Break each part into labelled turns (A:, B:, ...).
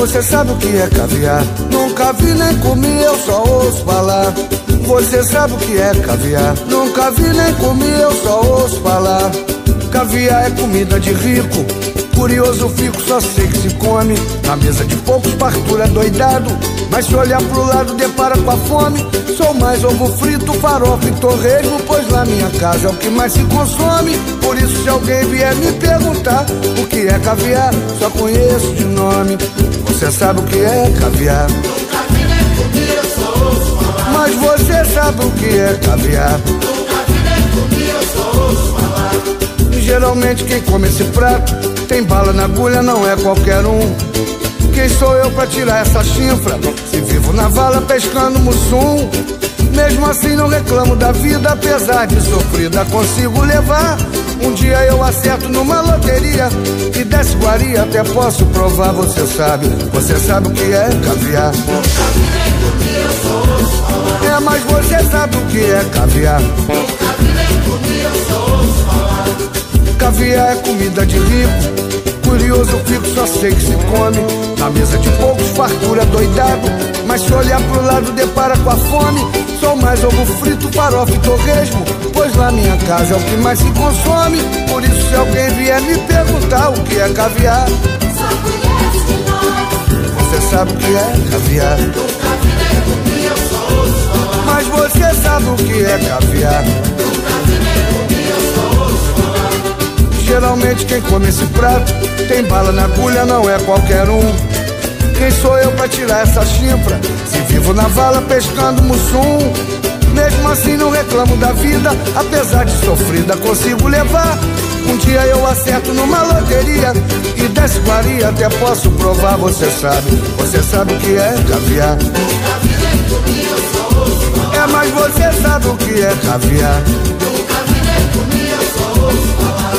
A: Você sabe o que é caviar? Nunca vi nem comi, eu só ouço falar. Você sabe o que é caviar? Nunca vi nem comi, eu só ouço falar. Caviar é comida de rico, curioso fico, só sei que se come. Na mesa de poucos, fartura doidado, mas se olhar pro lado depara com a fome. Sou mais ovo frito, farofa e torresmo, pois lá minha casa é o que mais se consome. Por isso se alguém vier me perguntar o que é caviar, só conheço de nome. Você sabe o que é caviar?
B: Nunca vi nem comi, eu só ouço falar.
A: Mas você sabe o que é caviar?
B: Nunca vi nem comi, eu só ouço falar.
A: Geralmente quem come esse prato tem bala na agulha, não é qualquer um. Quem sou eu pra tirar essa chifra, se vivo na vala pescando mussum? Mesmo assim não reclamo da vida, apesar de sofrida consigo levar. Um dia eu acerto numa loteria e desce guaria, até posso provar. Você sabe o que é caviar?
B: Nunca vi nem comi, eu só ouço falar.
A: É, mas você sabe o que é caviar?
B: Nunca vi nem comi, eu só ouço falar.
A: Caviar é comida de rico, curioso fico, só sei que se come. Na mesa de poucos, fartura doidado, mas se olhar pro lado depara com a fome. Sou mais ovo frito, farofa e torresmo, pois lá minha casa é o que mais se consome. Por isso se alguém vier me perguntar o que é caviar,
B: Só conheço de nome.
A: você sabe o que é caviar?
B: Nunca vi nem comi, eu só ouço falar.
A: Mas você sabe o que é caviar?
B: Nunca vi nem comi, eu só ouço falar.
A: Geralmente quem come esse prato tem bala na agulha, não é qualquer um. Quem sou eu pra tirar essa chifra, se vivo na vala pescando mussum? Mesmo assim não reclamo da vida, apesar de sofrida consigo levar. Um dia eu acerto numa loteria e desce guaria, até posso provar. Você sabe o que é caviar?
B: Nunca vi nem comi, eu só ouço falar.
A: É, mas você sabe o que é caviar?
B: Nunca vi nem comi, eu só ouço falar.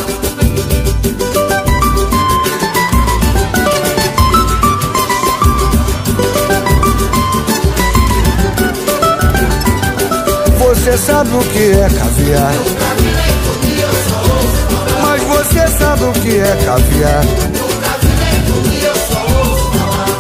A: Você sabe o que é caviar?
B: Nunca vi nem comi, eu só ouço falar.
A: Mas você sabe o que é caviar?
B: Nunca vi nem comi, eu só ouço falar.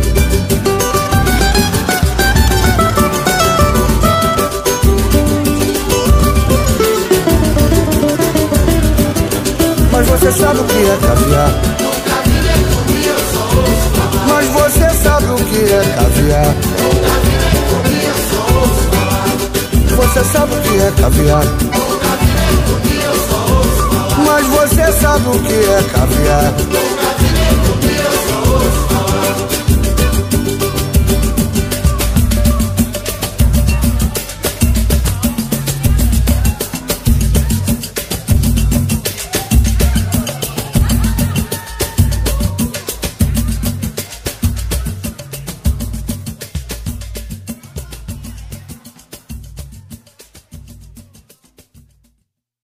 A: Mas você sabe o que é caviar?
B: Nunca vi nem comi, eu só ouço falar.
A: Mas você sabe o que é caviar?
B: Nunca vi nem comi, eu só ouço falar.
A: Você sabe o que é caviar?
B: Nunca vi nem comi, eu só ouço falar.
A: Mas você sabe o que é caviar?
B: Nunca